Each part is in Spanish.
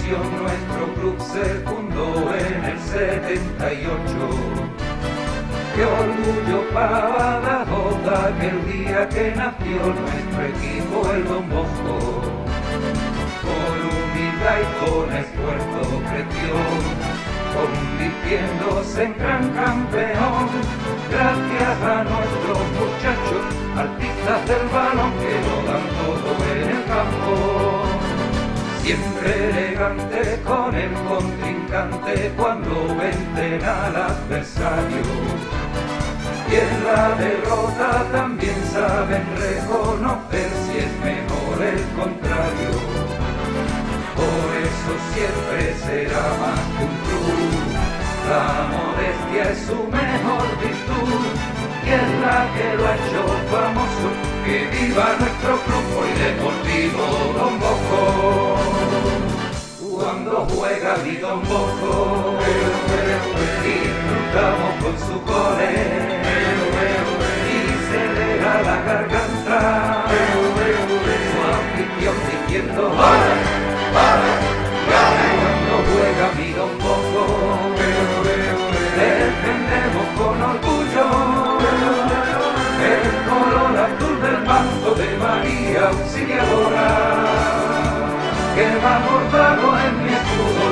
ilusión nuestro club se fundó en el 78. Qué orgullo para Badajoz aquel día que nació nuestro equipo el Don Bosco. Con humildad y con esfuerzo creció, convirtiéndose en gran campeón, gracias a nuestros muchachos, artistas del balón que lo dan todo en el campo. Siempre elegante con el contrincante cuando vencen al adversario. Y en la derrota también saben reconocer si es mejor el contrario. Por eso siempre será más que un club, la modestia es su mejor virtud y es la que lo ha hecho famoso. Que viva nuestro club hoy deportivo Don Bosco. Cuando juega mi Don Bosco, disfrutamos con sus goles y se le da la garganta su afición diciendo ¡ole! Cuando juega mi Don Bosco, defendemos con orgullo el color azul del manto de María Auxiliadora, que va bordado en mi escudo.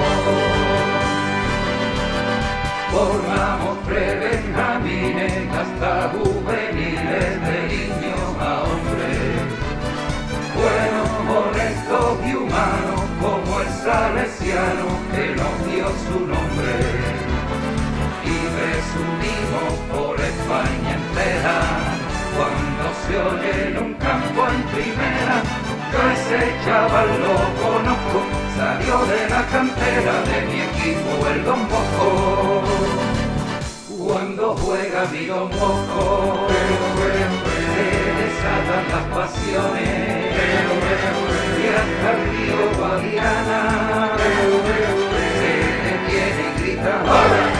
Formamos prebenjamines hasta juveniles, de niños a hombres, buenos, honestos y humanos como el salesiano que nos dio su nombre. Y presumimos por España entera cuando se oye en un campo en primera. Yo ese chaval lo conozco, salió de la cantera de mi equipo el Don Bosco. Cuando juega mi Don Bosco, se desatan las pasiones y hasta el río Guadiana se detiene y grita ¡hola!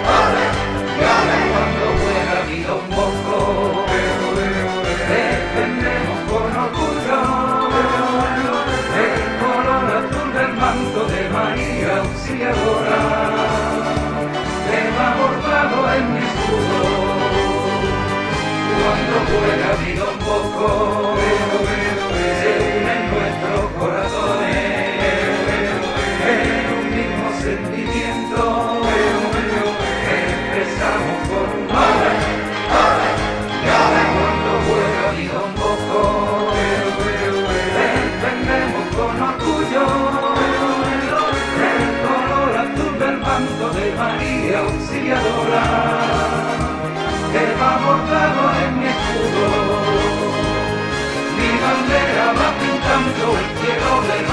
Cuando juega mi Don Bosco, defendemos con orgullo el color azul del manto de María Auxiliadora, que va bordado en mi escudo. Cuando juega mi Don Bosco, se unen nuestros corazones en un mismo sentimiento. Expresamos con un ¡ole! Cuando juega mi Don Bosco, defendemos con orgullo el color azul del manto de María Auxiliadora, que va bordado en mi escudo. Mi bandera va pintando el cielo de